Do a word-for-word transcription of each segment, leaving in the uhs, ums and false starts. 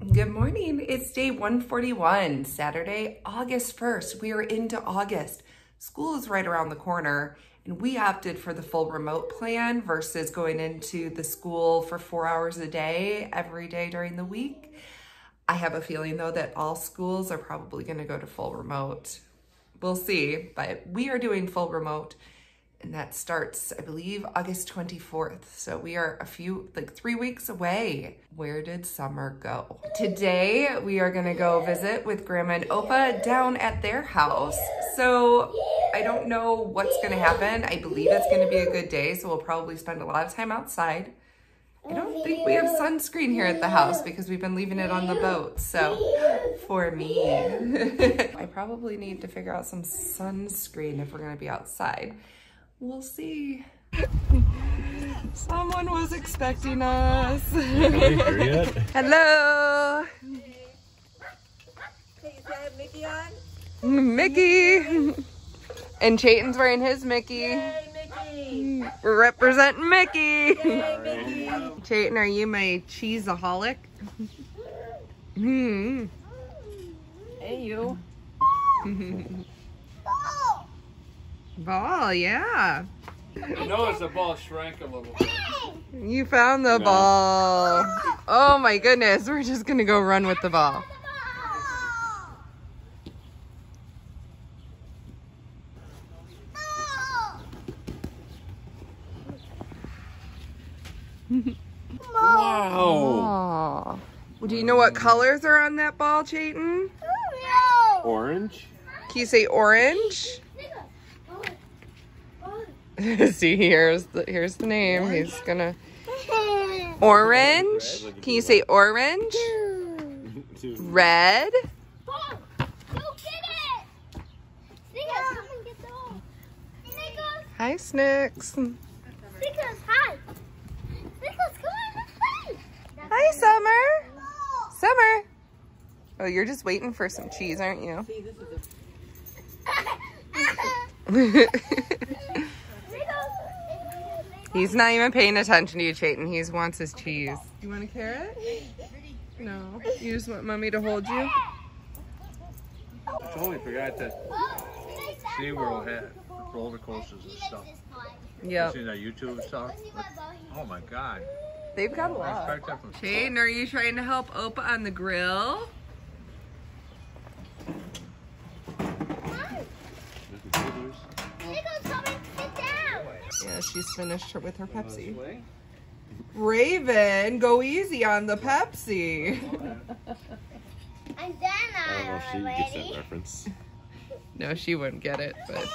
Good morning. It's day one forty-one, Saturday, August first. We are into August. School is right around the corner, and we opted for the full remote plan versus going into the school for four hours a day every day during the week. I have a feeling though that all schools are probably going to go to full remote. We'll see, but we are doing full remote, and that starts, I believe, August twenty-fourth. So we are a few, like three weeks away. Where did summer go? Today, we are gonna go visit with Grandma and Opa down at their house. So I don't know what's gonna happen. I believe it's gonna be a good day, so we'll probably spend a lot of time outside. I don't think we have sunscreen here at the house because we've been leaving it on the boat. So for me, I probably need to figure out some sunscreen if we're gonna be outside. We'll see. Someone was expecting us. Yet? Hello. Hey, is that Mickey on? Mickey. And Chayton's wearing his Mickey. Yay, Mickey. We're representing Mickey. Yay, Mickey. Chayton, are you my cheeseaholic? Hmm. Hey, you. Ball, yeah. I noticed the ball shrank a little bit. You found the No. ball. Oh my goodness, we're just gonna go run with the ball. Wow. Oh. Do you know what colors are on that ball, Chayton? Orange? Can you say orange? See, here's the here's the name. He's gonna orange. Can you say orange? Red. Hi, Snicks. Snickers, hi. Snickers, come on, let's play. Hi, Summer. Summer. Oh, you're just waiting for some cheese, aren't you? He's not even paying attention to you, Chayton. He wants his cheese. You want a carrot? No. You just want mommy to hold you? I totally forgot that SeaWorld had roller coasters and stuff. Yeah. You seen that YouTube stuff? Oh my God. They've got a I lot. expect that from Chayton, are you trying to help Opa on the grill? Yeah, she's finished her with her Pepsi. Raven, go easy on the Pepsi. And then I don't know if she I'm gets ready. that reference. No, she wouldn't get it, but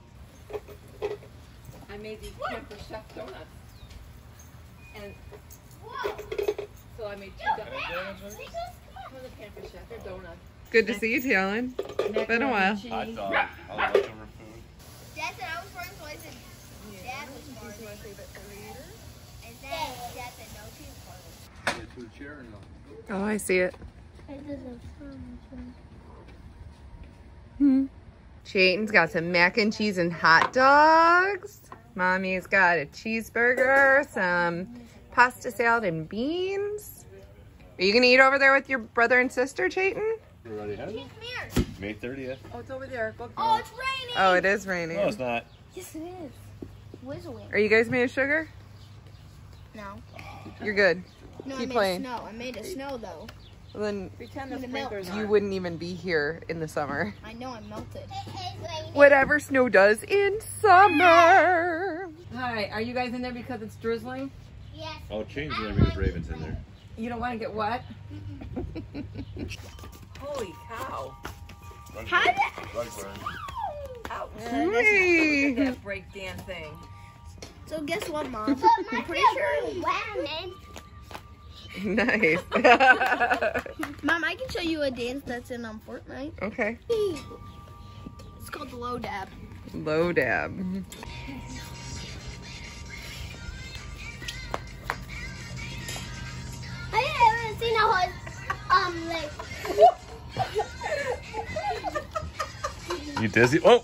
I made these camper chef donuts. And so I made two donuts. From the camper chef, they're donuts. good to see you, Talon. Been a while. Hot dog. I love leftover food. Dad said I was born twice and Dad was born. These are my favorite creator. And then Dad said no, she was born. Two chair and Oh, I see it. It doesn't sound Hmm. Chayton's got some mac and cheese and hot dogs. Mommy's got a cheeseburger, some pasta salad and beans. Are you gonna eat over there with your brother and sister, Chayton? We already have it? Cheese mirror. May thirtieth. Oh, it's over there. Go Oh, it's raining. Oh, it is raining. No, it's not. Yes, it is. Whistling. Are you guys made of sugar? No. You're good. No, Keep I made playing. snow. I made a snow though. Well, then Pretend the I'm gonna melt. sprinklers you on. wouldn't even be here in the summer. I know I melted. Whatever snow does in summer. Hi, are you guys in there because it's drizzling? Yes. I'll change it because Raven's in there. You don't want to get wet? Holy cow. How did Rug burn. Ouch. Hey. Look at that break dance thing. So guess what, Mom? I'm pretty sure. Nice. Mom, I can show you a dance that's in um, Fortnite. Okay. It's called the low dab. Low dab. I haven't seen a horse, um, like. You dizzy? Oh!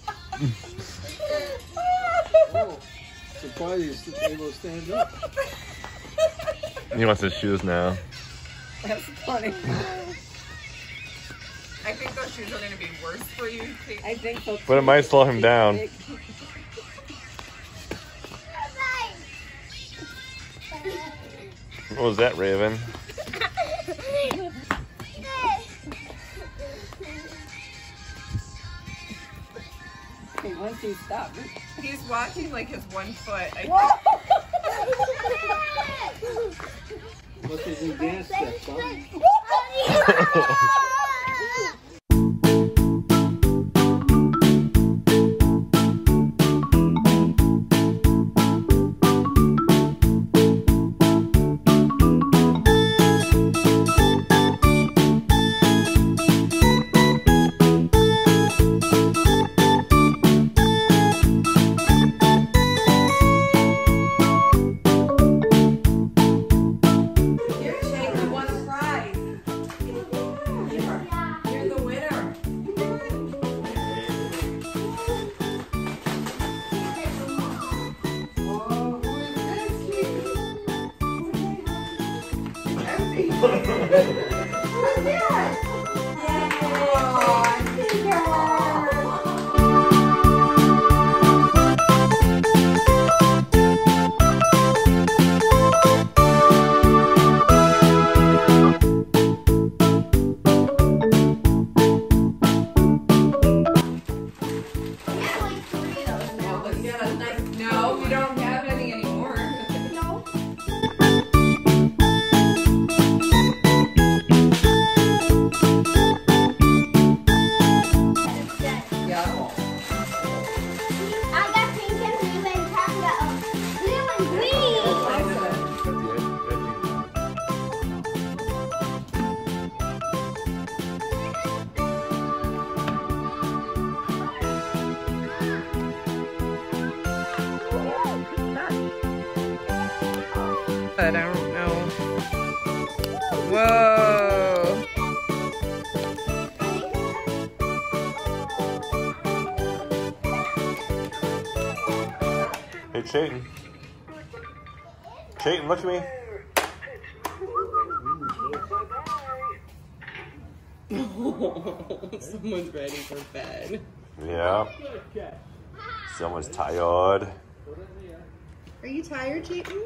Oh, surprised he's able to stand up. He wants his shoes now. That's funny. I think those shoes are going to be worse for you. I think so. But it might slow him down. What was that, Raven? Okay, once he stops. He's watching like his one foot. I Look at his dance steps, huh? No, we don't have any anymore. No. Yeah. I got pink and blue and Tom got uh, blue and green. I don't know. Whoa. Hey, Chayton. Chayton, look at me. Someone's ready for bed. Yeah. Someone's tired. Are you tired, Chayton?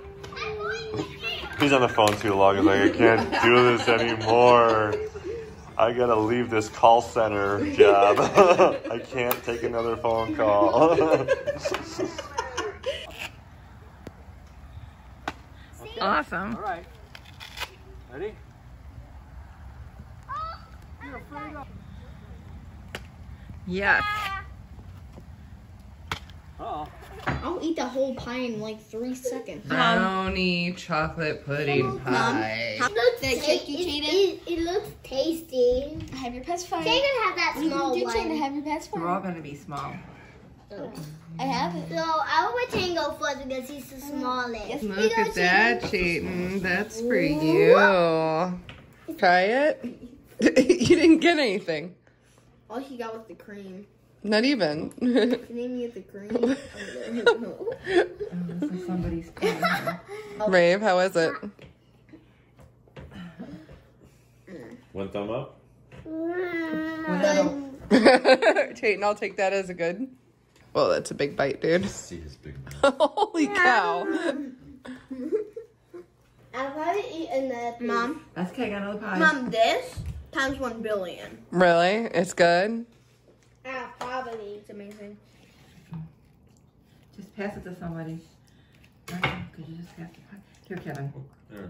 He's on the phone too long. He's like, I can't do this anymore. I gotta leave this call center job. I can't take another phone call. Awesome. All right. Ready? You're afraid of... Yes. Uh-oh. I'll eat the whole pie in like three seconds. Brownie chocolate pudding pie. It looks, Did I ta- trick you, it, Chayton? it, it looks tasty. Have your pacifier. Chayton have that What small do you do, one. Chayton? Have your We're pacifier. all gonna be small. I have it. So I will let Chayton go first because he's the smallest. Yes. Look Here you go, at that, Chayton. That's for you. Try it. You didn't get anything. All he got was the cream. Not even. Can you name me the cream? This is somebody's pen. Rave, how is it? One thumb up. Chayton, I'll take that as a good. Well, that's a big bite, dude. See his big mouth. Holy cow. I've already eaten that. Mom, That's okay, I got another pie. Mom, this times one billion. Really? It's good? Ah, probably. It's amazing. Just pass it to somebody. Right? Could you just pass the pie? Here, Kevin. There.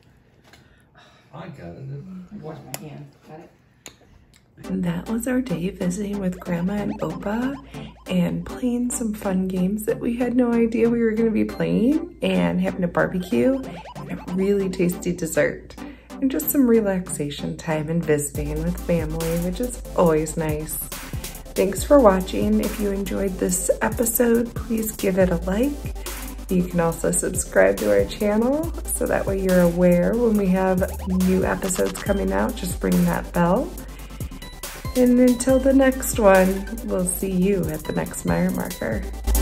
I got it. Wash my hands. Got it? That was our day visiting with Grandma and Opa and playing some fun games that we had no idea we were going to be playing, and having a barbecue and a really tasty dessert and just some relaxation time and visiting with family, which is always nice. Thanks for watching. If you enjoyed this episode, please give it a like. You can also subscribe to our channel so that way you're aware when we have new episodes coming out. Just ring that bell. And until the next one, we'll see you at the next Meyer marker.